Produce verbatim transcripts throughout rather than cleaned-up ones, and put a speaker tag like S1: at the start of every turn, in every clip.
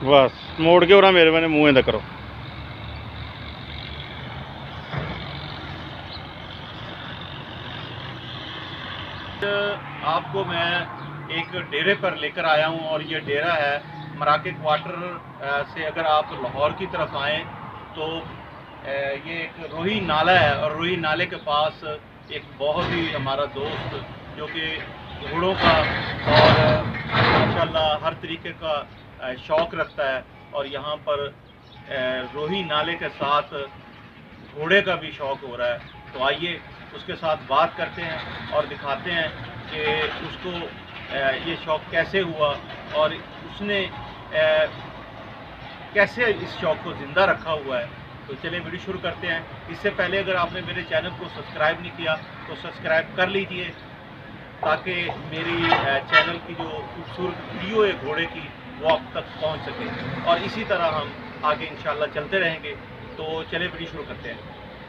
S1: बस मोड़ के और मेरे मैंने मुँह दा करो। आपको मैं एक डेरे पर लेकर आया हूँ और ये डेरा है मराके क्वार्टर से। अगर आप लाहौर की तरफ आएँ तो ये एक रोही नाला है और रोही नाले के पास एक बहुत ही हमारा दोस्त जो कि घोड़ों का और माशाल्लाह हर तरीके का शौक़ रखता है और यहाँ पर रोही नाले के साथ घोड़े का भी शौक़ हो रहा है। तो आइए उसके साथ बात करते हैं और दिखाते हैं कि उसको ये शौक़ कैसे हुआ और उसने कैसे इस शौक़ को ज़िंदा रखा हुआ है। तो चलिए वीडियो शुरू करते हैं। इससे पहले अगर आपने मेरे चैनल को सब्सक्राइब नहीं किया तो सब्सक्राइब कर लीजिए ताकि मेरी चैनल की जो खूबसूरत वीडियो है घोड़े की वो आप तक पहुंच सके और इसी तरह हम आगे इंशाल्लाह चलते रहेंगे। तो चलिए वीडियो शुरू करते हैं।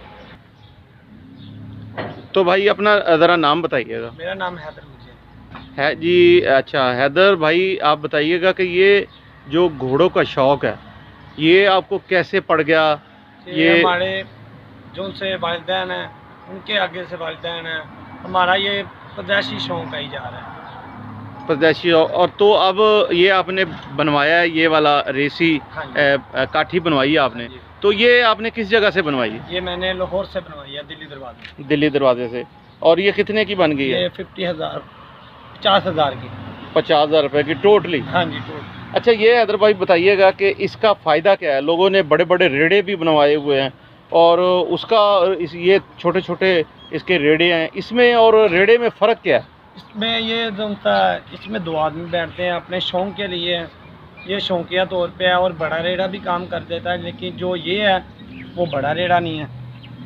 S1: तो भाई अपना ज़रा नाम बताइएगा।
S2: मेरा नाम हैदर मुझे
S1: है जी। अच्छा हैदर भाई, आप बताइएगा कि ये जो घोड़ों का शौक़ है ये आपको कैसे पड़ गया?
S2: ये हमारे जो से वालिदैन हैं उनके आगे से वालिदैन हैं, हमारा ये पैदाइशी शौक़ आई जा रहा है।
S1: पैदाइशी। और तो अब ये आपने बनवाया है ये वाला रेसी काठी बनवाई है आपने, तो ये आपने किस जगह से बनवाई है?
S2: ये मैंने लाहौर से बनवाई है, दिल्ली दरवाजे।
S1: दिल्ली दरवाजे से। और ये कितने की बन गई है?
S2: ये फिफ्टी हज़ार पचास हज़ार की
S1: पचास हज़ार रुपये की टोटली?
S2: हाँ जी टोटली।
S1: अच्छा ये हैदर भाई बताइएगा कि इसका फ़ायदा क्या है? लोगों ने बड़े बड़े रेड़े भी बनवाए हुए हैं और उसका इस ये छोटे छोटे इसके रेड़े हैं, इसमें और रेड़े में फ़र्क क्या है?
S2: इसमें ये जो है इसमें दो आदमी बैठते हैं अपने शौक़ के लिए, ये शौकिया तौर पे है और बड़ा रेड़ा भी काम कर देता है, लेकिन जो ये है वो बड़ा रेड़ा नहीं है।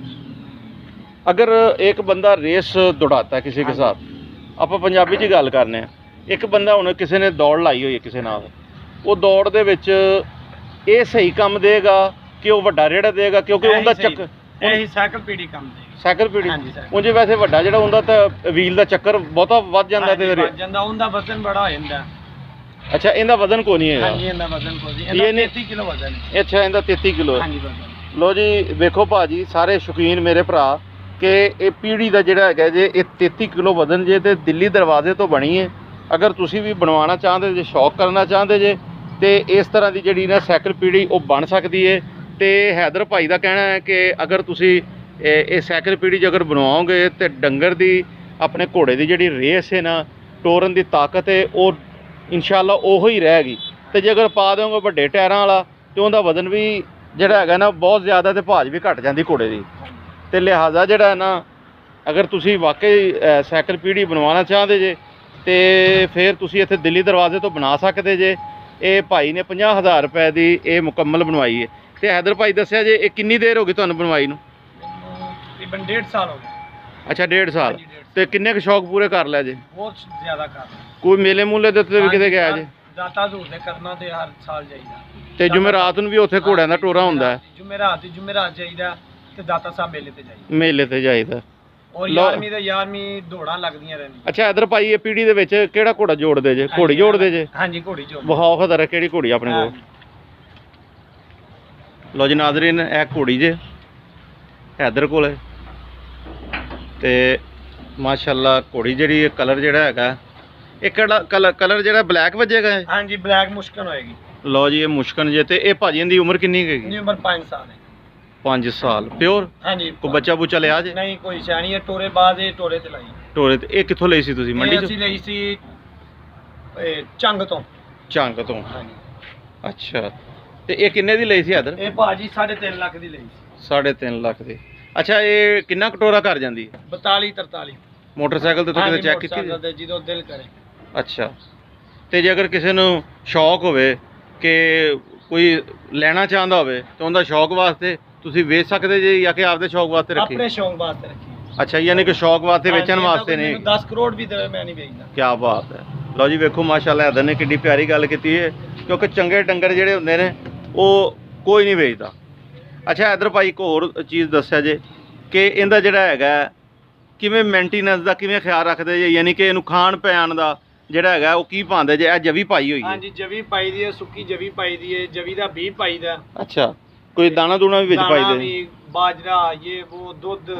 S1: अगर एक बंदा रेस दौड़ाता है किसी के साथ, आप पंजाबी च गल करने हैं, एक बंदा हुण किसी ने दौड़ लाई हुई है किसी नाल, वो दौड़ दे विच ये सही काम देगा कि वो वड्डा रेड़ा देगा? क्योंकि उनका चक्कर
S2: यही साइकिल पीढ़ी काम देगा।
S1: साइकिल पीढ़ी उंज वैसे वड्डा जिहड़ा हुंदा तां व्हील दा चक्कर बहुता वध जांदा ते
S2: वध जांदा, उंदा वजन बड़ा हो जांदा।
S1: अच्छा इनका वजन को नहीं है?
S2: हाँ जी इनका वजन को नहीं, ये तैंतीस किलो वजन है।
S1: अच्छा इनका तैंतीस किलो है।
S2: हाँ जी वजन।
S1: लो जी देखो भाजी सारे शौकीन मेरे भरा कि ये पीढ़ी का जिहड़ा है जे ये तैंतीस किलो वजन जे ते दिल्ली दरवाजे तो बनी है। अगर तुसी भी बनवाना चाहते जे, शौक करना चाहते जे, तो इस तरह की जिहड़ी ना साइकिल पीढ़ी वो बन सकती है। तो हैदर भाई का कहना है कि अगर तुसी ये साइकिल पीढ़ी अगर बनवाओगे तो डंगर की अपने घोड़े की जिहड़ी रेस है ना, टोरन की ताकत है वो इंशाल्लाह ओहो ही रहेगी। तो जे अगर पा दोगे वड्डे टायरां वाला तो उनका वजन भी जिहड़ा है ना बहुत ज़्यादा, तो भाज भी घट जाती घोड़े की। तो लिहाजा जिहड़ा है ना अगर तुसी वाकई साइकिल पीढ़ी बनवाना चाहते जे तो फिर तुसी इत्थे दिल्ली दरवाजे तो बना सकते जे। ये भाई ने पचास हज़ार रुपए की ये मुकम्मल बनवाई है। तो हैदर भाई दस्या जे कितनी देर हो गई तुहानूं बनवाई नूं?
S2: तकरीबन डेढ़ साल हो गए।
S1: अच्छा डेढ़ साल। तो किन्ने क शौक पूरे कर लिया जे?
S2: बहुत ज़्यादा कर।
S1: कोई मेले मूले दे उत्ते भी किते गया जे?
S2: दाता हजूर दे करना ते हर साल जाईदा।
S1: ते जुमेरात नूं भी उत्थे घोड़ियां दा टोरा हुंदा है?
S2: जुमेरात जुमेरात जाईदा ते दाता साहब मेले ते जाईदा।
S1: मेले ते जाईदा
S2: और यारवीं ते यारवीं दौड़ां लगदियां रहिंदियां।
S1: अच्छा इधर भाई ये पीढ़ी दे विच किहड़ा घोड़ा जोड़दे जे? घोड़ी जोड़दे जे?
S2: हां जी घोड़ी जोड़।
S1: विखाओ खदर किहड़ी घोड़ी अपने कोल? लो जी नाज़रीन ए घोड़ी जे हैदर कोल है ते माशाअल्लाह घोड़ी जिहड़ी कलर जिहड़ा हैगा एक कलर कलर जिहड़ा ब्लैक वजेगा है?
S2: हां जी ब्लैक मुश्किल होएगी।
S1: लो जी ये मुश्किल जे। ते ए भाजी दी उम्र कितनी है?
S2: इनकी उम्र पाँच साल है।
S1: पाँच साल प्योर?
S2: हाँ जी।
S1: कोई बच्चा बुच्चा लिया जे?
S2: नहीं कोई शैनी है, टोरे बाद ये टोरे ते लाई।
S1: टोरे ते ये कित्थों लई सी तुसीं? मंडी
S2: चों? लई सी चंग तो।
S1: चंग तो?
S2: हाँ जी।
S1: अच्छा ते ये किन्ने दी लई सी हैदर?
S2: ये भाजी साढ़े तीन लाख दी लई सी।
S1: साढ़े तीन लाख दी। अच्छा ये किन्ना कटोरा कर जांदी है?
S2: बताली तरताली।
S1: मोटरसाइकिल ते तो किते चेक कीती?
S2: जदों दिल करे।
S1: अच्छा ते जे अगर किसी नूं शौक होवे कि कोई लेना चाहता होवे तो उनका शौक वास्ते तुसीं वेच सकदे जे या कि आपदे शौक वास्ते रखी?
S2: अपने शौक वास्ते रखी।
S1: अच्छा यानी कि शौक वास्ते बेचण वास्ते नहीं?
S2: दस करोड़ भी देवे मैं नहीं बेचदा।
S1: क्या बात है। लो जी वेखो माशाअल्लाह हैदर ने किड्डी प्यारी गल कीती है क्योंकि चंगे डंगर जिहड़े हुंदे ने वो कोई नहीं बेचदा। अच्छा हैदर भाई एक होर चीज़ दस्सिया जे कि इहदा जिहड़ा हैगा किवें मेंटेनेंस दा किवें ख्याल रखदे जे, यानी कि इहनूं खाण पैण दा ਜਿਹੜਾ ਹੈਗਾ ਉਹ ਕੀ ਪਾਉਂਦੇ ਜੇ? ਇਹ ਜਵੀ ਪਾਈ ਹੋਈ ਹੈ?
S2: ਹਾਂਜੀ ਜਵੀ ਪਾਈ ਦੀ ਹੈ, ਸੁੱਕੀ ਜਵੀ ਪਾਈ ਦੀ ਹੈ, ਜਵੀ ਦਾ ਬੀਜ ਪਾਈਦਾ।
S1: ਅੱਛਾ, ਕੋਈ ਦਾਣਾ ਦੂਣਾ ਵੀ ਵਿੱਚ ਪਾਈ ਦੇ?
S2: ਵੀ ਬਾਜਰਾ ਇਹ ਉਹ ਦੁੱਧ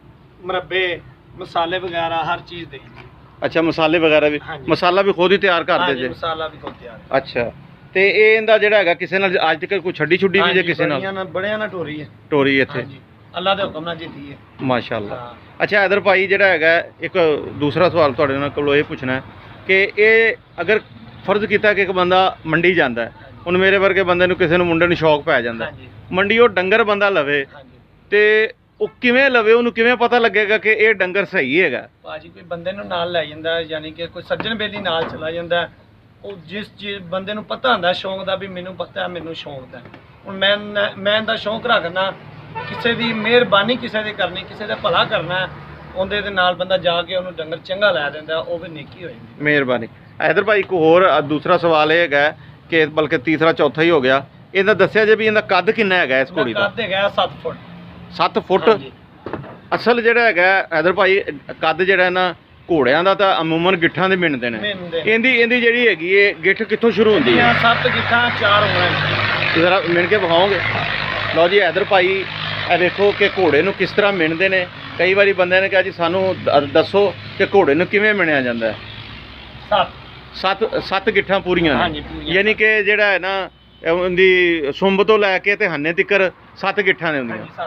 S2: ਮੁਰੱਬੇ ਮਸਾਲੇ ਵਗੈਰਾ ਹਰ ਚੀਜ਼ ਦੇ।
S1: ਅੱਛਾ, ਮਸਾਲੇ ਵਗੈਰਾ ਵੀ? ਮਸਾਲਾ ਵੀ ਖੁਦ ਹੀ ਤਿਆਰ ਕਰਦੇ ਜੇ?
S2: ਮਸਾਲਾ ਵੀ ਖੁਦ ਤਿਆਰ।
S1: ਅੱਛਾ, ਤੇ ਇਹ ਇਹਦਾ ਜਿਹੜਾ ਹੈਗਾ ਕਿਸੇ ਨਾਲ ਅੱਜ ਤੱਕ ਕੋਈ ਛੱਡੀ ਛੁੱਡੀ ਵੀ ਜੇ ਕਿਸੇ ਨਾਲ?
S2: ਬੜਿਆਂ ਨਾਲ ਟੋਰੀ ਹੈ।
S1: ਟੋਰੀ ਇੱਥੇ
S2: ਅੱਲਾ ਦੇ ਹੁਕਮ ਨਾਲ ਜਿੱਤੀ ਹੈ
S1: ਮਾਸ਼ਾਅੱਲਾ। ਅੱਛਾ ਇਧਰ ਭਾਈ ਜਿਹੜਾ ਹੈਗਾ ਇੱਕ ਦੂਸਰਾ ਸਵਾਲ ਤੁਹਾਡੇ ਨਾਲ ਕੋਲੋਂ ਇਹ ਪੁੱਛਣਾ ਕਿ ਇਹ ਅਗਰ ਫਰਜ਼ ਕੀਤਾ ਕਿ ਇੱਕ ਬੰਦਾ ਮੰਡੀ ਜਾਂਦਾ ਹੈ, ਹੁਣ ਮੇਰੇ ਵਰਗੇ ਬੰਦੇ ਨੂੰ ਕਿਸੇ ਨੂੰ ਮੁੰਡੇ ਨੂੰ ਸ਼ੌਕ ਪੈ ਜਾਂਦਾ ਮੰਡੀ ਉਹ ਡੰਗਰ ਬੰਦਾ ਲਵੇ, ਤੇ ਉਹ ਕਿਵੇਂ ਲਵੇ? ਉਹਨੂੰ ਕਿਵੇਂ ਪਤਾ ਲੱਗੇਗਾ ਕਿ ਇਹ ਡੰਗਰ ਸਹੀ ਹੈਗਾ?
S2: ਭਾਜੀ ਕੋਈ ਬੰਦੇ ਨੂੰ ਨਾਲ ਲੈ ਜਾਂਦਾ, ਯਾਨੀ ਕਿ ਕੋਈ ਸੱਜਣ ਬੇਲੀ ਨਾਲ ਚਲਾ ਜਾਂਦਾ। ਉਹ ਜਿਸ ਚੀਜ਼ ਬੰਦੇ ਨੂੰ ਪਤਾ ਹੁੰਦਾ ਸ਼ੌਂਕ ਦਾ ਵੀ ਮੈਨੂੰ ਪਤਾ ਮੈਨੂੰ ਸ਼ੌਂਕ ਦਾ, ਹੁਣ ਮੈਂ ਮੈਂ ਦਾ ਸ਼ੌਂਕ ਰੱਖਣਾ ਕਿਸੇ ਦੀ ਮਿਹਰਬਾਨੀ ਕਿਸੇ ਦੀ ਕਰਨੀ, ਕਿਸੇ ਦਾ ਭਲਾ ਕਰਨਾ, ਉਹਦੇ ਦੇ ਨਾਲ ਬੰਦਾ ਜਾ ਕੇ ਉਹਨੂੰ ਡੰਗਰ ਚੰਗਾ ਲੈ ਦਿੰਦਾ, ਉਹ ਵੀ ਨੇਕੀ ਹੋ ਜਾਂਦੀ। ਮਿਹਰਬਾਨੀ।
S1: ਇਧਰ ਭਾਈ ਇੱਕ ਹੋਰ ਦੂਸਰਾ ਸਵਾਲ ਇਹ ਹੈਗਾ ਕਿ ਬਲਕਿ ਤੀਸਰਾ ਚੌਥਾ ਹੀ ਹੋ ਗਿਆ, ਇਹਦਾ ਦੱਸਿਆ ਜੇ ਵੀ ਇਹਦਾ ਕੱਦ ਕਿੰਨਾ ਹੈਗਾ ਇਸ ਘੋੜੀ ਦਾ?
S2: ਕੱਦ ਹੈਗਾ ਸੱਤ ਫੁੱਟ।
S1: ਸੱਤ ਫੁੱਟ ਅਸਲ ਜਿਹੜਾ ਹੈਗਾ ਇਧਰ ਭਾਈ ਕੱਦ ਜਿਹੜਾ ਨਾ ਘੋੜਿਆਂ ਦਾ ਤਾਂ ਅਮੂਮਨ ਗਿੱਠਾਂ ਦੇ ਮਿਣਦੇ ਨੇ, ਇਹਦੀ ਇਹਦੀ ਜਿਹੜੀ ਹੈਗੀ ਇਹ ਗਿੱਠ ਕਿੱਥੋਂ ਸ਼ੁਰੂ ਹੁੰਦੀ ਹੈ?
S2: ਸੱਤ ਗਿੱਠਾਂ ਚਾਰ ਹੋਣਾ।
S1: ਜ਼ਰਾ ਮਿਣ ਕੇ ਵਿਖਾਓਗੇ? ਲਓ ਜੀ ਇਧਰ ਭਾਈ ਇਹ ਦੇਖੋ ਕਿ ਘੋੜੇ ਨੂੰ ਕਿਸ ਤਰ੍ਹਾਂ ਮਿਣਦੇ ਨੇ। ਕਈ ਵਾਰੀ ਬੰਦਿਆਂ ਨੇ ਕਿਹਾ ਜੀ ਸਾਨੂੰ ਦੱਸੋ ਕਿ ਘੋੜੇ ਨੂੰ ਕਿਵੇਂ ਮਿਣਿਆ ਜਾਂਦਾ?
S2: ਸੱਤ
S1: ਸੱਤ ਸੱਤ ਗਿੱਠਾਂ ਪੂਰੀਆਂ ਨੇ, ਯਾਨੀ ਕਿ ਜਿਹੜਾ ਹੈ ਨਾ ਉਹਦੀ ਸੁੰਬ ਤੋਂ ਲੈ ਕੇ ਤੇ ਹੰਨੇ ਤੀਕਰ ਸੱਤ ਗਿੱਠਾਂ ਨੇ ਹੁੰਦੀਆਂ।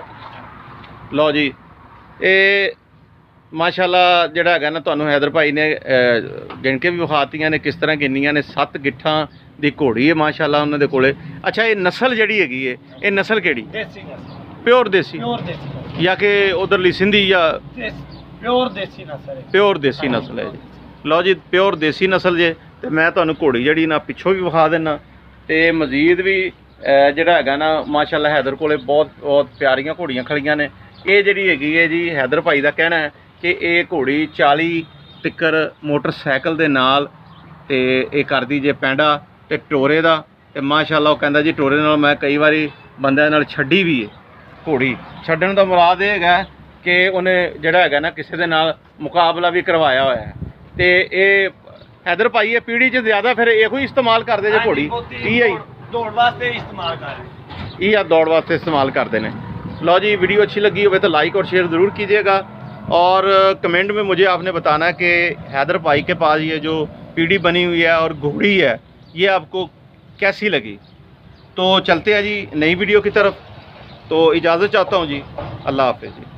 S1: ਲਓ ਜੀ ਇਹ ਮਾਸ਼ਾਅੱਲਾ ਜਿਹੜਾ ਹੈਗਾ ਨਾ ਤੁਹਾਨੂੰ ਹੈਦਰ ਭਾਈ ਨੇ ਗਿਣ ਕੇ ਵੀ ਵਿਖਾਤੀਆਂ ਨੇ ਕਿਸ ਤਰ੍ਹਾਂ ਕਿੰਨੀਆਂ ਨੇ। ਸੱਤ ਗਿੱਠਾਂ ਦੀ ਘੋੜੀ ਹੈ ਮਾਸ਼ਾਅੱਲਾ ਉਹਨਾਂ ਦੇ ਕੋਲੇ। ਅੱਛਾ ਇਹ ਨਸਲ ਜਿਹੜੀ ਹੈਗੀ ਹੈ ਇਹ ਨਸਲ ਕਿਹੜੀ?
S2: ਦੇਸੀ ਨਸਲ।
S1: ਪਿਓਰ ਦੇਸੀ?
S2: ਪਿਓਰ ਦੇਸੀ
S1: ਜਾਂ ਕਿ ਉਧਰਲੀ ਸਿੰਧੀ ਜਾਂ?
S2: ਪਿਓਰ ਦੇਸੀ ਨਸਲ ਹੈ।
S1: ਪਿਓਰ ਦੇਸੀ ਨਸਲ ਹੈ ਜੀ। ਲਓ ਜੀ ਪਿਓਰ ਦੇਸੀ ਨਸਲ ਜੇ। ਤੇ ਮੈਂ ਤੁਹਾਨੂੰ ਘੋੜੀ ਜਿਹੜੀ ਨਾ ਪਿੱਛੋਂ ਵੀ ਵਿਖਾ ਦਿੰਨਾ ਤੇ ਮਜ਼ੀਦ ਵੀ ਜਿਹੜਾ ਹੈਗਾ ਨਾ ਮਾਸ਼ਾਅੱਲਾ ਹੈਦਰ ਕੋਲੇ ਬਹੁਤ ਬਹੁਤ ਪਿਆਰੀਆਂ ਘੋੜੀਆਂ ਖੜੀਆਂ ਨੇ। ਇਹ ਜਿਹੜੀ ਹੈਗੀ ਹੈ ਜੀ ਹੈਦਰ ਭਾਈ ਦਾ ਕਹਿਣਾ ਹੈ ਕਿ ਇਹ ਘੋੜੀ ਚਾਲੀ ਟਿੱਕਰ ਮੋਟਰਸਾਈਕਲ ਦੇ ਨਾਲ ਤੇ ਇਹ ਕਰਦੀ ਜੇ ਪੈਂਡਾ ਤੇ ਟੋਰੇ ਦਾ। ਤੇ ਮਾਸ਼ਾਅੱਲਾ ਉਹ ਕਹਿੰਦਾ ਜੀ ਟੋਰੇ ਨਾਲ ਮੈਂ ਕਈ ਵਾਰੀ ਬੰਦਿਆਂ ਨਾਲ ਛੱਡੀ ਵੀ ਹੈ ਘੋੜੀ। ਛੱਡਣ ਦਾ ਮੁਰਾਦ ਇਹ ਹੈਗਾ ਕਿ ਉਹਨੇ ਜਿਹੜਾ ਹੈਗਾ ਨਾ ਕਿਸੇ ਦੇ ਨਾਲ ਮੁਕਾਬਲਾ ਵੀ ਕਰਵਾਇਆ ਹੋਇਆ ਹੈ। ਤੇ ਇਹ ਹੈਦਰ ਭਾਈ ਇਹ ਪੀੜੀ 'ਚ ਜ਼ਿਆਦਾ ਫਿਰ ਇਹੋ ਹੀ ਇਸਤੇਮਾਲ ਕਰਦੇ ਜੇ ਘੋੜੀ? ਇਹ ਹੀ
S2: ਦੌੜ ਵਾਸਤੇ ਇਸਤੇਮਾਲ ਕਰਦੇ,
S1: ਇਹ ਆ ਦੌੜ ਵਾਸਤੇ ਇस्तेमाल करते हैं। लो जी वीडियो अच्छी लगी हो तो लाइक और शेयर ज़रूर कीजिएगा और कमेंट में मुझे आपने बताना है कि हैदर भाई के पास ये जो पीढ़ी बनी हुई है और घोड़ी है ये आपको कैसी लगी। तो चलते हैं जी नई वीडियो की तरफ। तो इजाज़त चाहता हूँ जी, अल्लाह हाफ़िज़ जी।